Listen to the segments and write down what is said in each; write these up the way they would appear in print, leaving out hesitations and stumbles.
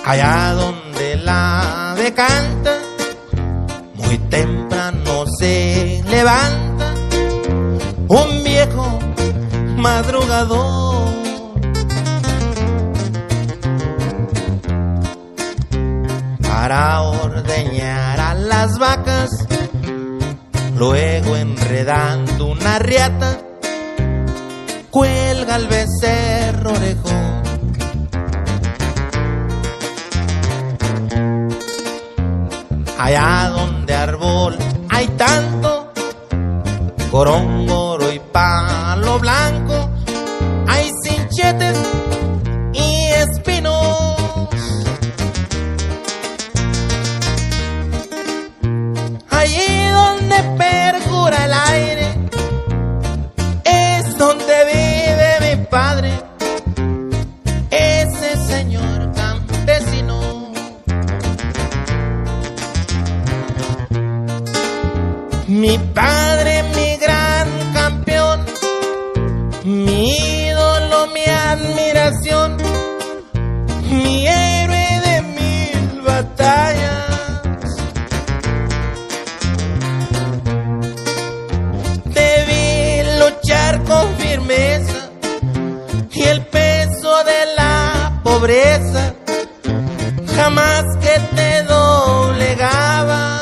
allá donde la ave canta, muy temprano se levanta un viejo madrugador. Para ordeñar a las vacas, luego enredando una riata, cuelga el becerro orejón. Allá donde árbol hay tanto, gorongoro y palo blanco, hay cinchetes y espinos. Allí donde perjura el aire, es donde vive mi padre, ese señor campesino. Mi padre, mi gran campeón, mi ídolo, mi admiración, mi héroe de 1000 batallas. Debí luchar con firmeza y el peso de la pobreza jamás que te doblegabas.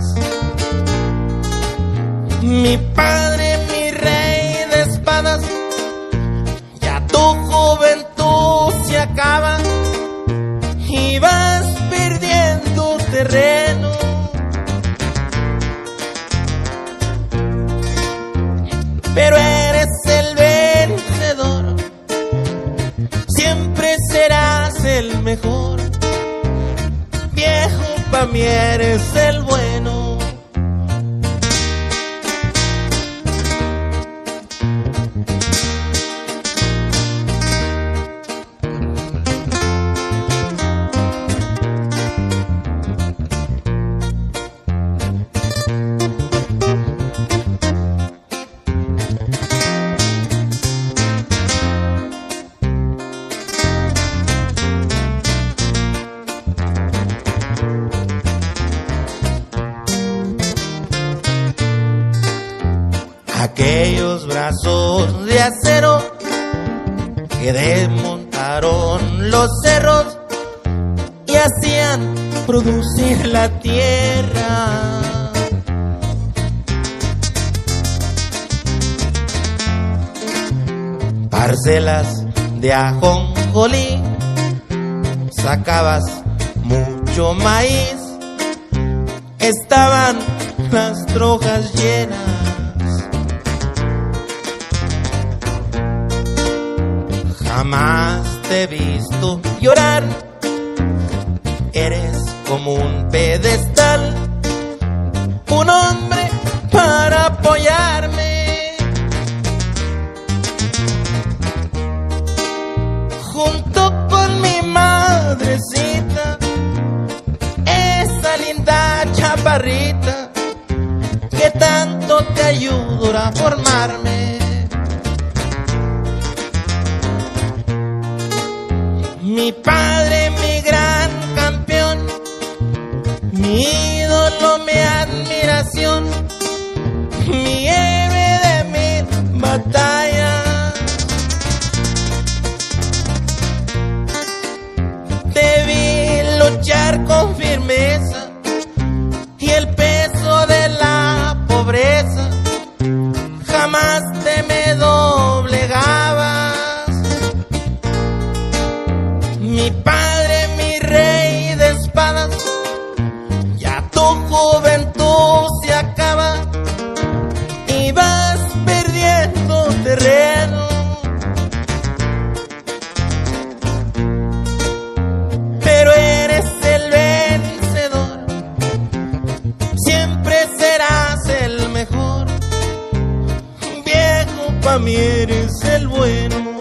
Mi padre, mi rey de espadas, ya tu juventud se acaba y vas perdiendo terreno. Pero eres el vencedor, siempre serás el mejor. Viejo, pa' mí eres el bueno. Aquellos brazos de acero que desmontaron los cerros y hacían producir la tierra. Parcelas de ajonjolí, sacabas mucho maíz, estaban las trojas llenas. Jamás te he visto llorar, eres como un pedestal, un hombre para apoyarme. Junto con mi madrecita, esa linda chaparrita que tanto te ayudó a formarme. Mi padre, mi gran campeón, mi ídolo, mi admiración, mi héroe de 1000 batallas. Debí luchar con firmeza y el peso de la pobreza jamás te me doblegabas. Mi padre, mi rey de espadas, ya tu juventud se acaba y vas perdiendo terreno. Pero eres el vencedor, siempre serás el mejor. Viejo, pa' mí eres el bueno.